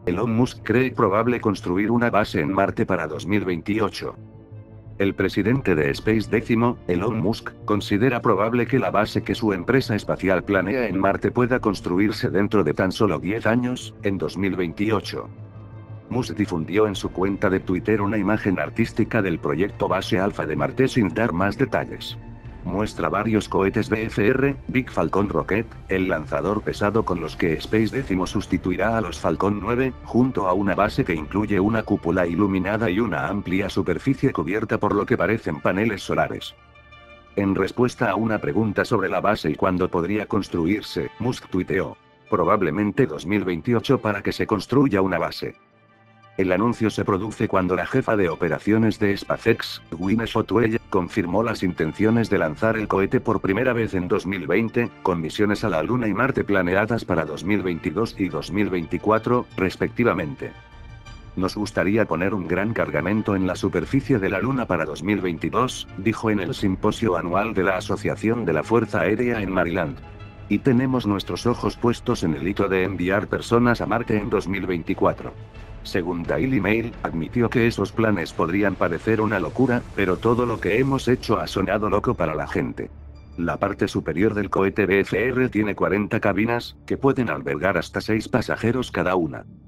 Elon Musk cree probable construir una base en Marte para 2028. El presidente de SpaceX, Elon Musk, considera probable que la base que su empresa espacial planea en Marte pueda construirse dentro de tan solo 10 años, en 2028. Musk difundió en su cuenta de Twitter una imagen artística del proyecto Base Alpha de Marte sin dar más detalles. Muestra varios cohetes BFR, Big Falcon Rocket, el lanzador pesado con los que SpaceX sustituirá a los Falcon 9, junto a una base que incluye una cúpula iluminada y una amplia superficie cubierta por lo que parecen paneles solares. En respuesta a una pregunta sobre la base y cuándo podría construirse, Musk tuiteó: probablemente 2028 para que se construya una base. El anuncio se produce cuando la jefa de operaciones de SpaceX, Gwyneth Otwell, confirmó las intenciones de lanzar el cohete por primera vez en 2020, con misiones a la Luna y Marte planeadas para 2022 y 2024, respectivamente. Nos gustaría poner un gran cargamento en la superficie de la Luna para 2022, dijo en el simposio anual de la Asociación de la Fuerza Aérea en Maryland. Y tenemos nuestros ojos puestos en el hito de enviar personas a Marte en 2024. Según Daily Mail, admitió que esos planes podrían parecer una locura, pero todo lo que hemos hecho ha sonado loco para la gente. La parte superior del cohete BFR tiene 40 cabinas, que pueden albergar hasta 6 pasajeros cada una.